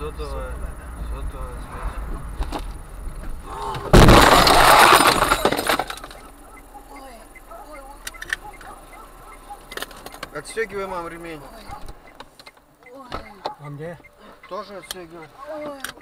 Сотовая связь. Отстегивай, мам, ремень. А где? Тоже отстегивай.